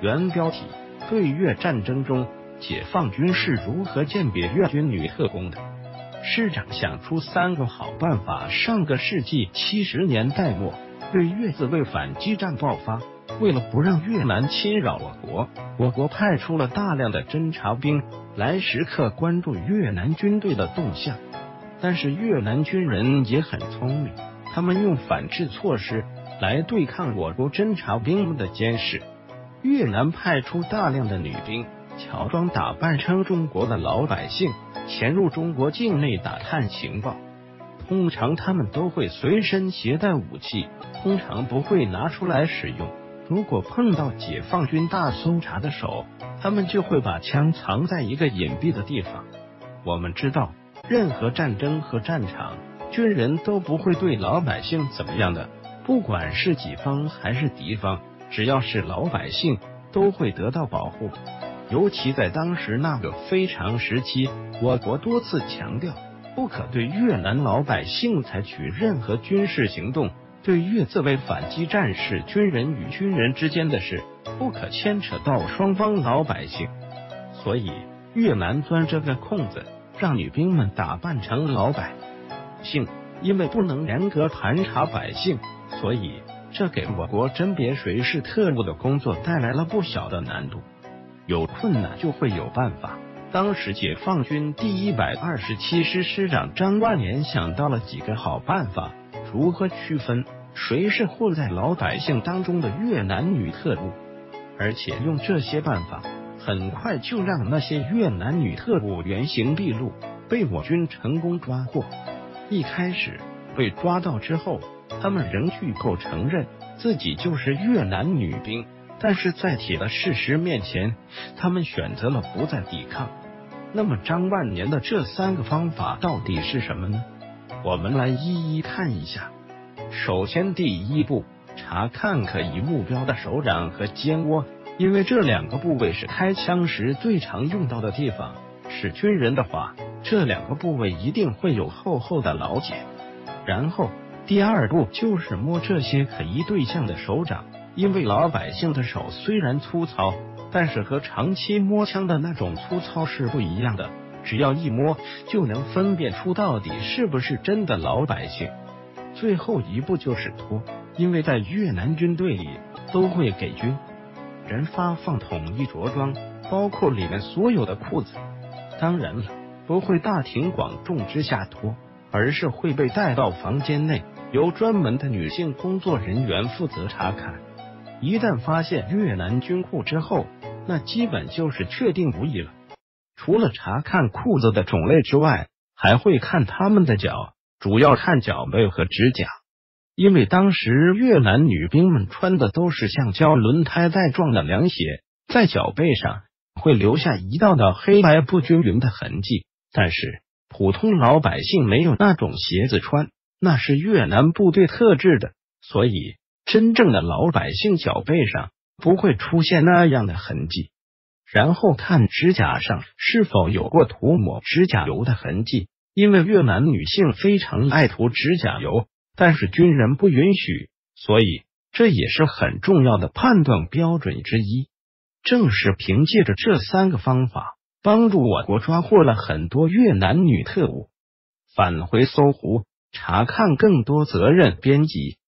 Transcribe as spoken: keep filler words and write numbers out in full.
原标题：对越战争中，解放军是如何鉴别越军女特工的？师长想出三个好办法。上个世纪七十年代末，对越自卫反击战爆发，为了不让越南侵扰我国，我国派出了大量的侦察兵来时刻关注越南军队的动向。但是越南军人也很聪明，他们用反制措施来对抗我国侦察兵们的监视。越南派出大量的女兵，乔装打扮成中国的老百姓，潜入中国境内打探情报。通常他们都会随身携带武器，通常不会拿出来使用。如果碰到解放军大搜查的手，他们就会把枪藏在一个隐蔽的地方。我们知道，任何战争和战场，军人都不会对老百姓怎么样的，不管是己方还是敌方，只要是老百姓都会得到保护。尤其在当时那个非常时期，我国多次强调，不可对越南老百姓采取任何军事行动，对越自卫反击战是军人与军人之间的事，不可牵扯到双方老百姓。所以越南钻这个空子，让女兵们打扮成老百姓，因为不能严格盘查百姓，所以这给我国甄别谁是特务的工作带来了不小的难度。有困难就会有办法。当时解放军第一百二十七师师长张万年想到了几个好办法，如何区分谁是混在老百姓当中的越南女特务，而且用这些办法，很快就让那些越南女特务原形毕露，被我军成功抓获。一开始被抓到之后，他们仍拒口承认自己就是越南女兵，但是在铁的事实面前，他们选择了不再抵抗。那么张万年的这三个方法到底是什么呢？我们来一一看一下。首先，第一步，查看可疑目标的手掌和肩窝，因为这两个部位是开枪时最常用到的地方。是军人的话，这两个部位一定会有厚厚的老茧。然后第二步就是摸这些可疑对象的手掌，因为老百姓的手虽然粗糙，但是和长期摸枪的那种粗糙是不一样的，只要一摸就能分辨出到底是不是真的老百姓。最后一步就是脱，因为在越南军队里都会给军人发放统一着装，包括里面所有的裤子。当然了，不会大庭广众之下脱，而是会被带到房间内，由专门的女性工作人员负责查看。一旦发现越南军裤之后，那基本就是确定无疑了。除了查看裤子的种类之外，还会看他们的脚，主要看脚背和指甲。因为当时越南女兵们穿的都是橡胶轮胎带状的凉鞋，在脚背上会留下一道道黑白不均匀的痕迹，但是普通老百姓没有那种鞋子穿，那是越南部队特制的，所以真正的老百姓脚背上不会出现那样的痕迹。然后看指甲上是否有过涂抹指甲油的痕迹，因为越南女性非常爱涂指甲油，但是军人不允许，所以这也是很重要的判断标准之一。正是凭借着这三个方法，帮助我国抓获了很多越南女特务。返回搜狐，查看更多责任编辑。